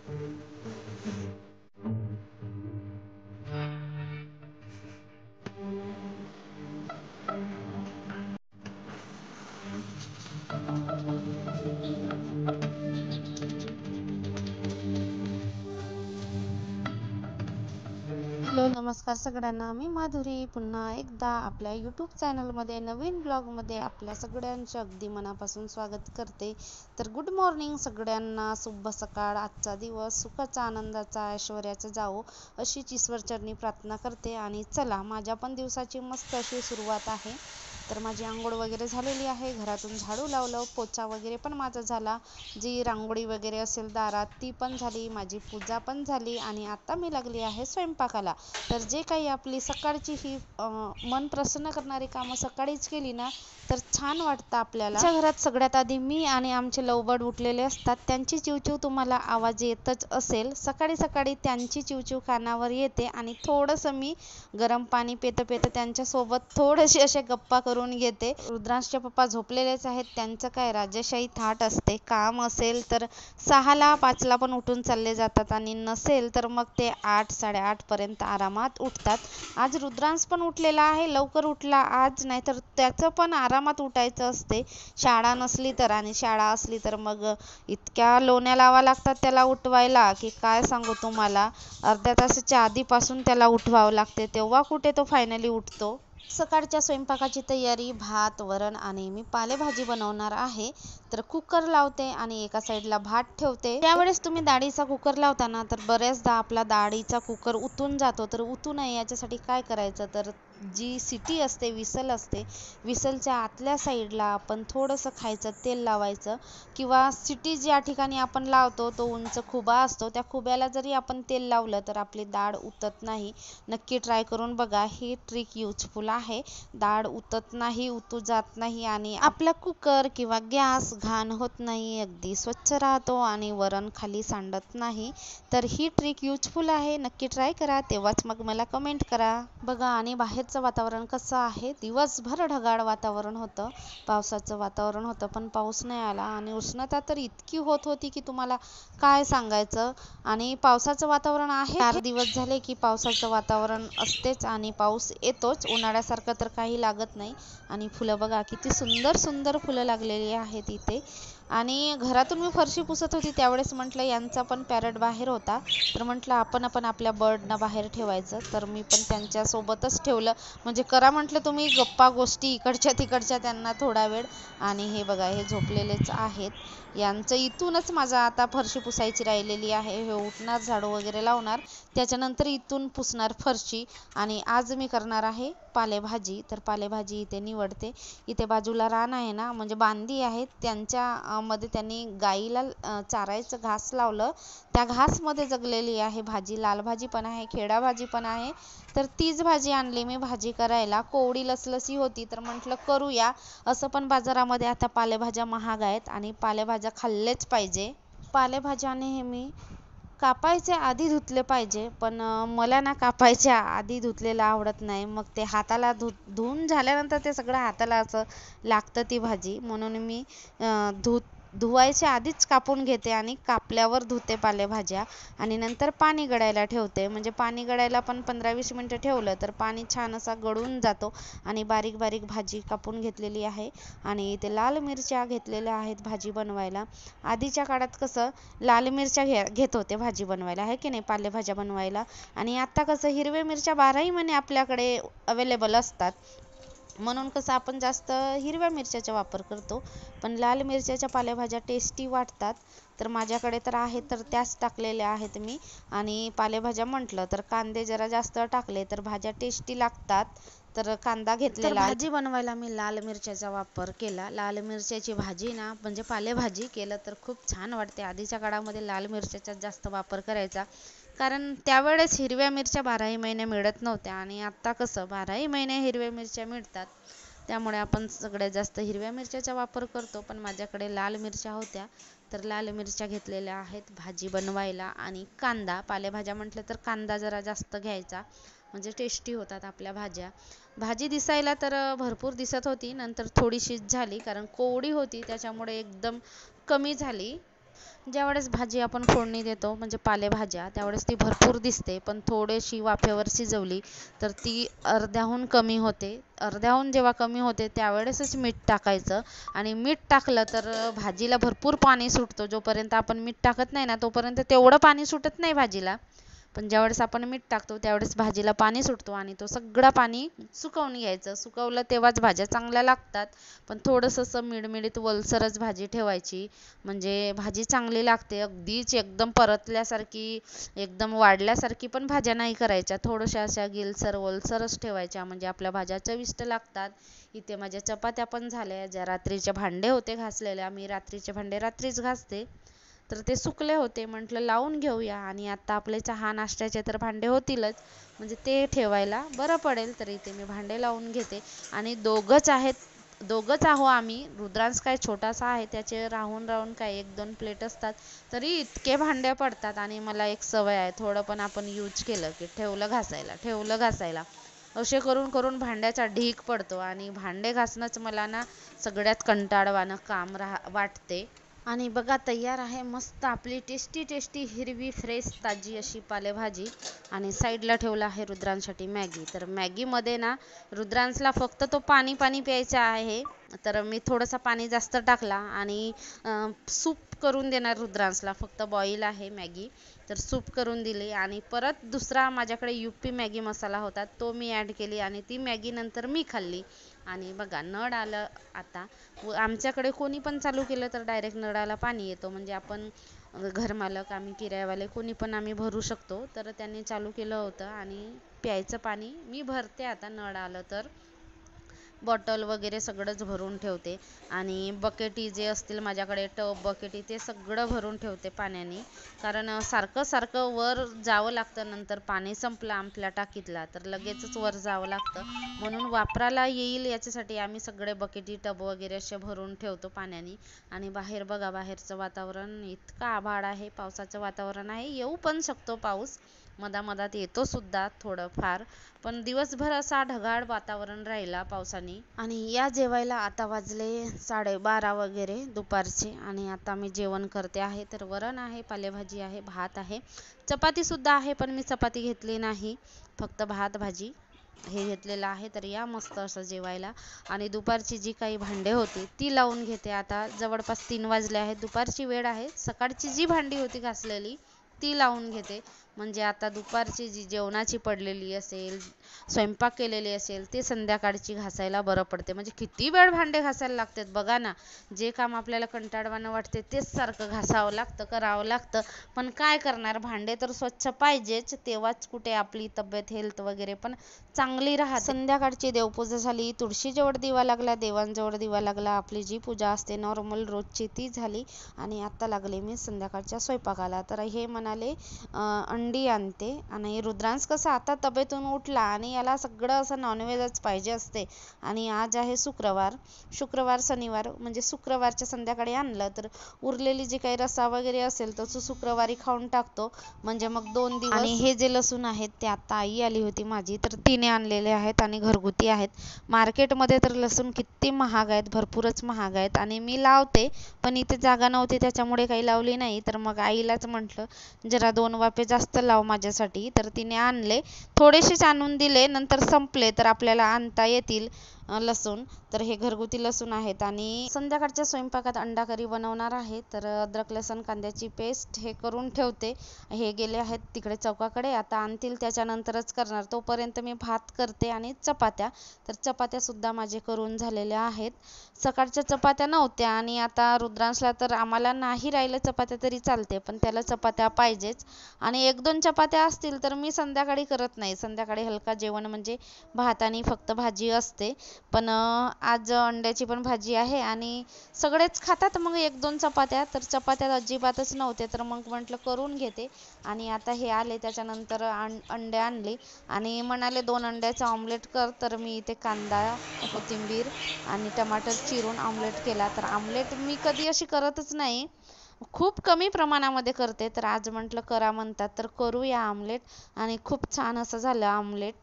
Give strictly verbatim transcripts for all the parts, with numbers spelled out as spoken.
Hello, नमस्कार सगळ्यांना. मी माधुरी पुन्हा एकदा आपल्या यूट्यूब चॅनलमध्ये नवीन ब्लॉगमध्ये आपल्या सगळ्यांचे अगदी मनापासून स्वागत करते. तर गुड मॉर्निंग सगळ्यांना, शुभ सकाळ. आजचा दिवस सुखाचा, आनंदाचा, ऐश्वर्याचा जावो अशीच ईश्वरचरणी प्रार्थना करते. आणि चला, माझ्या पण दिवसाची मस्त अशी सुरुवात आहे. तर माझी आंघोळ वगैरे झालेली आहे, घरातून झाडू लावलं, पोचा वगैरे पण माझा झाला, जी रांगोळी वगैरे असेल दारात ती पण झाली, माझी पूजा पण झाली आणि आता मी लागली आहे स्वयंपाकाला. तर जे काही आपली सकाळची ही अं, मन प्रसन्न करणारी कामं सकाळीच केली ना तर छान वाटतं आपल्याला. आमच्या घरात सगळ्यात आधी मी आणि आमचे लवबर्ड उठलेले असतात. त्यांची चिवचिव तुम्हाला आवाज येतच असेल. सकाळी सकाळी त्यांची चिवचिव कानावर येते आणि थोडंसं मी गरम पाणी पेत पेत त्यांच्यासोबत थोडेसे असे गप्पा करून घेते. रुद्रांशचे पप्पा झोपलेलेच आहेत, त्यांचं काय राजेशाही थाट असते. काम असेल तर सहाला पाचला पण उठून चालले जातात आणि नसेल तर मग ते आठ साडेआठ पर्यंत आरामात उठतात. आज रुद्रांश पण उठलेला आहे, लवकर उठला आज, नाहीतर त्याचं पण आरामात उठायचं असते शाळा नसली तर. आणि शाळा असली तर मग इतक्या लोण्या लावा लागतात त्याला उठवायला की काय सांगू तुम्हाला. अर्ध्या तासाच्या आधीपासून त्याला उठवावं लागते, तेव्हा कुठे तो फायनली उठतो. सकाळच्या स्वयंपाकाची तयारी, भात वरण आणि मी पालेभाजी बनवणार आहे. तर कुकर लावते आणि एका साईडला भात ठेवते. त्यावेळेस तुम्ही डाळीचा कुकर लावताना तर बऱ्याचदा आपला डाळीचा कुकर उतून जातो. तर उतू नये याच्यासाठी काय करायचं, तर जी सिटी असते, विसल असते, विसलच्या आतल्या साईडला आपण थोडंसं खायचं तेल लावायचं. किंवा सिटी ज्या ठिकाणी आपण लावतो तो उंच खुबा असतो, त्या खुब्याला जरी आपण तेल लावलं तर आपली डाळ उतत नाही. नक्की ट्राय करून बघा, ही ट्रिक युजफुल आहे. डाळ उतत नाही, उतू जात नाही आणि आपला कुकर किंवा गॅस घाण होत नाही, अगदी स्वच्छ राहतो आणि वरण खाली सांडत नाही. तर ही ट्रिक युजफुल आहे, नक्की ट्राय करा, तेव्हाच मग मला कमेंट करा. बघा, आणि बाहेरचं वातावरण कसं आहे. दिवसभर ढगाळ वातावरण होतं, पावसाचं वातावरण होतं, पण पाऊस नाही आला. आणि उष्णता तर इतकी होत होती की तुम्हाला काय सांगायचं. आणि पावसाचं वातावरण आहे, चार दिवस झाले की पावसाचं वातावरण असतेच आणि पाऊस येतोच. उन्हाळ्यासारखं तर काही लागत नाही. आणि फुलं बघा किती सुंदर सुंदर फुलं लागलेली आहेत इथे. आणि घरातून मी फरशी पुसत होती त्यावेळेस म्हटलं यांचा पण पॅरट बाहेर होता, तर म्हटलं आपण आपण आपल्या बर्डना बाहेर ठेवायचं. तर मी पण त्यांच्यासोबतच ठेवलं, म्हणजे करा म्हटलं तुम्ही गप्पा गोष्टी इकडच्या तिकडच्या त्यांना थोडा वेळ. आणि हे बघा, हे झोपलेलेच आहेत. यांचं इथूनच माझा आता फरशी पुसायची राहिलेली आहे. हे उठणार, झाडू वगैरे लावणार, त्याच्यानंतर इथून पुसणार फरशी. आणि आज मी करणार आहे पालेभाजी. तर पालेभाजी इथे निवडते. इथे बाजूला रान आहे ना, म्हणजे बांधी आहेत, त्यांच्या मध्ये त्यांनी गाईला चारायचं घास लावलं, त्या घासमध्ये जगलेली आहे भाजी. लाल भाजी पण आहे, खेडा भाजी पण आहे. तर तीच भाजी आणली मी भाजी करायला. कोवडी लसलसी होती तर म्हटलं करूया. असं पण बाजारामध्ये आता पालेभाज्या महाग आहेत आणि पालेभाज्या खाल्लेच पाहिजे. पालेभाज्या नेहमी कापायचे आधी धुतले पाहिजे, पण मला ना कापायच्या आधी धुतलेलं आवडत नाही. मग ते हाताला धु धुवून झाल्यानंतर ते सगळं हाताला असं लागतं ती भाजी, म्हणून मी धु धुवायच्या आधीच कापून घेते आणि कापल्यावर धुते पालेभाज्या. आणि नंतर पाणी गळायला ठेवते, म्हणजे पाणी गळायला पण पंधरा वीस मिनटं ठेवलं तर पाणी छान असा गळून जातो. आणि बारीक बारीक भाजी कापून घेतलेली आहे. आणि इथे लाल मिरच्या घेतलेल्या आहेत भाजी बनवायला. आधीच्या काळात कसं लाल मिरच्या घे घेत होते भाजी बनवायला, आहे की नाही, पालेभाज्या बनवायला. आणि आता कसं हिरव्या मिरच्या बाराही महिने आपल्याकडे अवेलेबल असतात, म्हणून कसं आपण जास्त हिरव्या मिरच्याचा वापर करतो. पण लाल मिरच्याच्या पालेभाज्या टेस्टी वाटतात. तर माझ्याकडे तर आहेत, तर त्याच टाकलेल्या आहेत मी. आणि पालेभाज्या म्हटलं तर कांदे जरा जास्त टाकले तर भाज्या टेस्टी लागतात. तर कांदा घेतलेला. भाजी बनवायला मी लाल मिरच्याचा वापर केला. लाल मिरच्याची भाजी ना, म्हणजे पालेभाजी केलं तर खूप छान वाटते. आधीच्या काळामध्ये लाल मिरच्याचा जास्त वापर करायचा, कारण त्यावेळेस हिरव्या मिरच्या बाराही महिने मिळत नव्हत्या. आणि आत्ता कसं बाराही महिने हिरव्या मिरच्या मिळतात, त्यामुळे आपण सगळ्यात जास्त हिरव्या मिरच्याचा वापर करतो. पण माझ्याकडे लाल मिरच्या होत्या, तर लाल मिरच्या घेतलेल्या आहेत भाजी बनवायला. आणि कांदा, पालेभाज्या म्हटलं तर कांदा जरा जास्त घ्यायचा, म्हणजे टेस्टी होतात आपल्या भाज्या. भाजी दिसायला तर भरपूर दिसत होती, नंतर थोडीशीच झाली, कारण कोवडी होती त्याच्यामुळे एकदम कमी झाली. ज्यावेळेस भाजी आपण फोडणी देतो म्हणजे पालेभाज्या त्यावेळेस ती भरपूर दिसते, पण थोडीशी वाफेवर शिजवली तर ती अर्ध्याहून कमी होते. अर्ध्याहून जेव्हा कमी होते त्यावेळेसच मीठ टाकायचं आणि मीठ टाकलं तर भाजीला भरपूर पाणी सुटतो. जोपर्यंत आपण मीठ टाकत नाही ना तोपर्यंत तेवढं पाणी सुटत नाही भाजीला, पण ज्यावेळेस आपण मीठ टाकतो त्यावेळेस भाजीला पाणी सुटतो आणि तो सगळं पाणी सुकवून घ्यायचं. सुकवलं तेव्हाच भाज्या चांगल्या लागतात. पण थोडंसं असं मिडमिडीत वलसरच भाजी ठेवायची म्हणजे भाजी चांगली लागते. अगदीच एकदम परतल्यासारखी एकदम वाढल्यासारखी पण भाज्या नाही करायच्या, थोड्याशा अशा गिलसर वलसरच ठेवायच्या म्हणजे आपल्या भाज्या चविष्ट लागतात. इथे माझ्या चपात्या पण झाल्या, ज्या रात्रीचे भांडे होते घासलेले, आम्ही रात्रीचे भांडे रात्रीच घासते, तर ते सुकले होते म्हटलं लावून घेऊया. आणि आता आपले चहा नाश्त्याचे तर भांडे होतीलच म्हणजे ते ठेवायला बरं पडेल, तर इथे मी भांडे लावून घेते. आणि दोघंच आहेत दोघंच आहो आम्ही. रुद्रांश काय छोटासा आहे, त्याचे राहून राहून काय एक दोन प्लेट असतात तरी इतके भांडे पडतात. आणि मला एक सवय आहे, थोडं पण आपण यूज केलं की ठेवलं घासायला ठेवलं घासायला असे करून करून भांड्याचा ढीग पडतो. आणि भांडे घासणंच मला ना सगळ्यात कंटाळवाणं काम राहा वाटते. आणि बघा तयार आहे मस्त आपली टेस्टी टेस्टी हिरवी फ्रेश ताजी अशी पालेभाजी. आणि साईडला ठेवला आहे रुद्रांसाठी मॅगी. तर मॅगीमध्ये ना रुद्रांशला फक्त तो पाणी पाणी प्यायचा आहे, तर मी थोडंसं पाणी जास्त टाकला आणि सूप करून देणार रुद्रांशला. फक्त बॉईल आहे मॅगी, तर सूप करून दिली. आणि परत दुसरा माझ्याकडे युपी मॅगी मसाला होता तो मी ॲड केली आणि ती मॅगी नंतर मी खाल्ली. आणि बघा नळ आलं आता. आमच्याकडे कोणी पण चालू केलं तर डायरेक्ट नळाला पाणी येतो, म्हणजे आपण घरमालक आम्ही किरायावाले कोणी पण आम्ही भरू शकतो. तर त्यांनी चालू केलं होतं आणि प्यायचं पाणी मी भरते आता नळ आलं तर. बॉटल वगैरे सगळंच भरून ठेवते आणि बकेटी जे असतील माझ्याकडे टब बकेटी ते सगळं भरून ठेवते पाण्याने, कारण सारखं सारखं वर जावं लागतं. नंतर पाणी संपलं आपल्या टाकीतला तर लगेचच वर जावं लागतं, म्हणून वापराला येईल याच्यासाठी आम्ही सगळे बकेटी टब वगैरे असे भरून ठेवतो पाण्याने. आणि बाहेर बघा बाहेरचं वातावरण इतकं आभाळ आहे, पावसाचं वातावरण आहे, येऊ पण शकतो पाऊस, मधामधात येतो सुद्धा थोडंफार, पण दिवसभर असा ढगाळ वातावरण राहिला पावसाने. आणि या जेवायला आता वाजले साडेबारा वगैरे दुपारचे. आणि आता मी जेवण करते आहे, तर वरण आहे, पालेभाजी आहे, भात आहे, चपाती सुद्धा आहे, पण मी चपाती घेतली नाही, फक्त भात भाजी हे घेतलेलं आहे. तर या मस्त असं जेवायला. आणि दुपारची जी काही भांडे होती ती लावून घेते. आता जवळपास तीन वाजले आहेत, दुपारची वेळ आहे. सकाळची जी भांडी होती घासलेली ती लावून घेते, म्हणजे आता दुपारची जी जेवणाची पडलेली असेल, स्वयंपाक केलेली असेल, ते संध्याकाळची घासायला बरं पडते. म्हणजे किती वेळ भांडे घासायला लागतात बघा ना. जे काम आपल्याला कंटाळवाणं वाटते तेच सारखं घासावं लागतं, करावं लागतं, पण काय करणार, भांडे तर स्वच्छ पाहिजेच, तेव्हाच कुठे आपली तब्येत हेल्थ वगैरे पण चांगली राहते. संध्याकाळची देवपूजा झाली, तुळशीजवळ दिवा लागला, देवांजवळ दिवा लागला, आपली जी पूजा असते नॉर्मल रोजची ती झाली. आणि आता लागले मी संध्याकाळच्या स्वयंपाकाला. तर हे म्हणाले अंडी आणते. आणि रुद्रांश कसा आता तब्येतून उठला आणि याला सगळं असं नॉनव्हेजच पाहिजे असते. आणि आज आहे शुक्रवार, शुक्रवार शनिवार म्हणजे शुक्रवारच्या संध्याकाळी आणलं तर उरलेली जी काही रस्सा वगैरे असेल तर तो शुक्रवारी खाऊन टाकतो, म्हणजे मग दोन दिवस. आणि हे जे लसूण आहेत ते आता आई आली होती माझी, तर तिने आणलेले आहेत आणि घरगुती आहेत. मार्केटमध्ये तर लसूण किती महाग आहेत, भरपूरच महाग आहेत. आणि मी लावते पण इथे जागा नव्हती त्याच्यामुळे काही लावली नाही, तर मग आईलाच म्हटलं जरा दोन वाफे जास्त लाव माझ्यासाठी, तर तिने आणले, थोडेसेच आणून दिले, नंतर संपले तर आपल्याला आणता येतील लसूण. तर हे घरगुती लसूण आहेत. आणि संध्याकाळच्या स्वयंपाकात अंडा करी बनवणार आहे, तर अद्रक लसूण कांद्याची पेस्ट हे करून ठेवते. हे गेले आहेत तिकडे चौकाकडे, आता आणतील त्याच्यानंतरच करणार, तोपर्यंत मी भात करते आणि चपात्या. तर चपात्या सुद्धा माझे करून झालेल्या आहेत. सकाळच्या चपात्या नव्हत्या आणि आता रुद्रांशला तर आम्हाला नाही राहिलं चपात्या तरी चालते, पण त्याला चपात्या पाहिजेच. आणि एक दोन चपात्या असतील तर मी संध्याकाळी करत नाही, संध्याकाळी हलका जेवण म्हणजे भात आणि फक्त भाजी असते. पण आज अंड्याची पण भाजी आहे आणि सगळेच खातात मग एक दोन चपात्या, तर चपात्या अजिबातच नव्हते, तर मग म्हटलं करून घेते. आणि आता हे आले त्याच्यानंतर अंडे आणले आणि म्हणाले दोन अंड्याचं ऑमलेट कर, तर मी इथे कांदा कोथिंबीर आणि टमाटर चिरून ऑमलेट केला. तर ऑमलेट मी कधी अशी करतच नाही, खूप कमी प्रमाणामध्ये करते, तर आज म्हटलं करा म्हणतात तर करूया आमलेट. आणि खूप छान असं झालं आमलेट.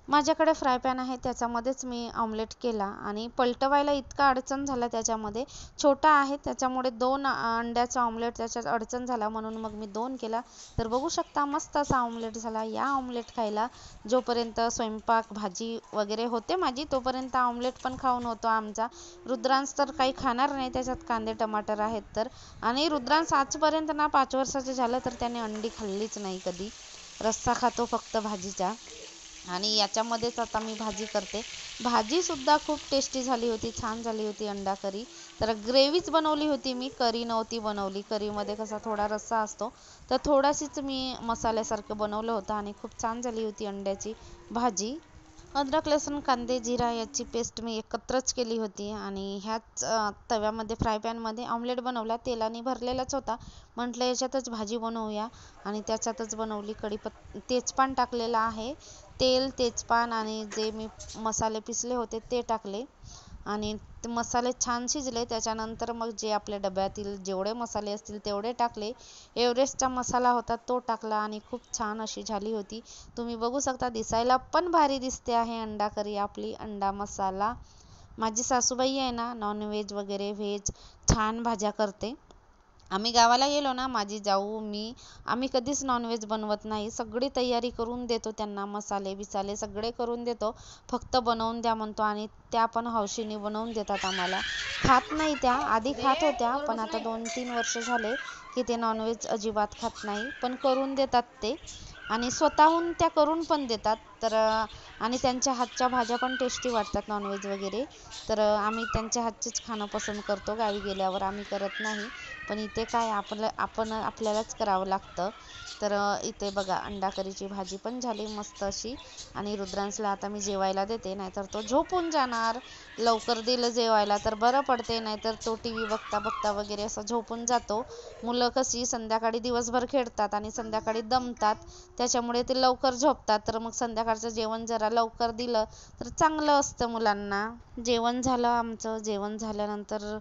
माझ्याकडे फ्राय पॅन आहे, त्याच्यामध्येच मी ऑमलेट केला आणि पलटवायला इतका अडचण झाला त्याच्यामध्ये. छोटा आहे त्याच्यामुळे दोन अंड्याचा ऑमलेट त्याच्यात अडचण झाला, म्हणून मग मी दोन केला. तर बघू शकता मस्त असा ऑमलेट झाला. या ऑमलेट खायला जोपर्यंत स्वयंपाक भाजी वगैरे होते माझी, तोपर्यंत ऑमलेट पण खाऊन होतो आमचा. रुद्रांश तर काही खाणार नाही, त्याच्यात कांदे टमाटर आहेत तर. आणि रुद्रांश आजपर्यंत ना पाच वर्षाचं झालं तर त्याने अंडी खाल्लीच नाही कधी. रस्सा खातो फक्त भाजीचा. आणि याच्यामध्येच आता मी भाजी करते. भाजीसुद्धा खूप टेस्टी झाली होती, छान झाली होती अंडा करी. तर ग्रेव्हीच बनवली होती मी, करी नव्हती बनवली. करीमध्ये कसा थोडा रस्सा असतो, तर थोडाशीच मी मसाल्यासारखं बनवलं होतं आणि खूप छान झाली होती अंड्याची भाजी. अद्रक लसूण कांदे जिरा याची पेस्ट मी एकत्रच केली होती आणि ह्याच तव्यामध्ये फ्राय पॅनमध्ये ऑमलेट बनवला. तेलाने भरलेलाच होता, म्हटलं याच्यातच भाजी बनवूया आणि त्याच्यातच बनवली. कढीपत्ता तेजपान टाकलेलं आहे. तेल तेजपान आणि जे मी मसाले पिसले होते ते टाकले आणि ते मसाले छान शिजले. त्याच्यानंतर मग जे आपल्या डब्यातील जेवढे मसाले असतील तेवढे टाकले. एव्हरेस्टचा मसाला होता तो टाकला आणि खूप छान अशी झाली होती. तुम्ही बघू शकता, दिसायला पण भारी दिसते आहे अंडा करी आपली, अंडा मसाला. माझी सासूबाई आहे ना नॉनव्हेज वगैरे व्हेज छान भाज्या करते. आम्ही गावाला गेलो ना, माझी जाऊ मी, आम्ही कधीच नॉनव्हेज बनवत नाही. सगळी तयारी करून देतो त्यांना, मसाले बिसाले सगळे करून देतो. फक्त बनवून द्या म्हणतो आणि त्या पण हौशीने बनवून देतात आम्हाला. खात नाही त्या, आधी खात होत्या पण आता दोन तीन वर्ष झाले की ते नॉनव्हेज अजिबात खात नाही. पण करून देतात ते आणि स्वतःहून त्या करून पण देतात. तर आणि त्यांच्या हातच्या भाज्या पण टेस्टी वाटतात नॉनव्हेज वगैरे. तर आम्ही त्यांच्या हातचेच खाणं पसंत करतो. गावी गेल्यावर आम्ही करत नाही, पण इथे काय आपलं आपण आपल्यालाच करावं लागतं. तर इथे बघा अंडा करीची भाजी पण झाली मस्त अशी आणि रुद्रांशला आता मी जेवायला देते, नाहीतर तो झोपून जाणार. लवकर दिलं जेवायला तर बरं पडते, नाहीतर तो टी व्ही बघता बघता वगैरे असं झोपून जातो. मुलं कशी संध्याकाळी दिवसभर खेळतात आणि संध्याकाळी दमतात, त्याच्यामुळे ते लवकर झोपतात. तर मग संध्याकाळचं जेवण जरा लवकर दिलं तर चांगलं असतं मुलांना. जेवण झालं आमचं. जेवण झाल्यानंतर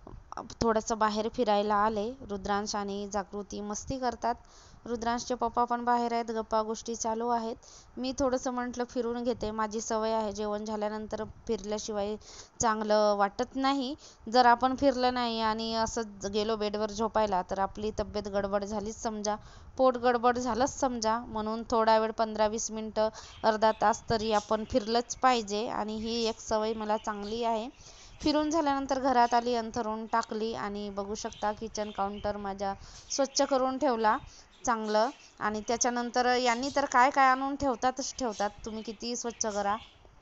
थोडंसं बाहेर फिरायला आले. रुद्रांश आणि जागृती मस्ती करतात. रुद्रांशचे पप्पा पण बाहेर आहेत, गप्पा गोष्टी चालू आहेत. मी थोडंसं म्हटलं फिरून घेते, माझी सवय आहे जेवण झाल्यानंतर फिरल्याशिवाय चांगलं वाटत नाही. जर आपण फिरलं नाही आणि असं गेलो बेडवर झोपायला तर आपली तब्येत गडबड झालीच समजा, पोट गडबड झालंच समजा. म्हणून थोडा वेळ पंधरा वीस मिनटं अर्धा तास तरी आपण फिरलंच पाहिजे आणि ही एक सवय मला चांगली आहे. फिरून झाल्यानंतर घरात आली, अंथरूण टाकली आणि बघू शकता किचन काउंटर माझा स्वच्छ करून ठेवला चांगलं. आणि त्याच्यानंतर यांनी तर काय काय आणून ठेवतातच ठेवतात, तुम्ही कितीही स्वच्छ करा.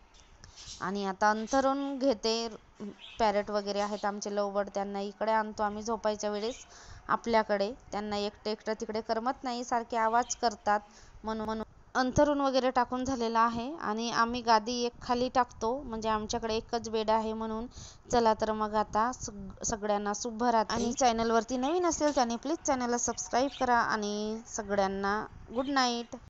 आणि आता अंथरूण घेते. पॅरेट वगैरे आहेत आमचे लवबर्ड, त्यांना इकडे आणतो आम्ही झोपायच्या वेळेस आपल्याकडे. त्यांना एकटं एकटं तिकडे करमत नाही, सारखे आवाज करतात, म्हणून म्हणून अंथरूण वगैरे टाकून झालेलं आहे. आणि आम्ही गादी एक खाली टाकतो, म्हणजे आमच्याकडे एकच बेड आहे म्हणून. चला तर मग आता सग सगळ्यांना शुभरात्री. आणि चॅनलवरती नवीन असेल त्याने प्लीज चॅनलला सबस्क्राईब करा आणि सगळ्यांना गुड नाईट.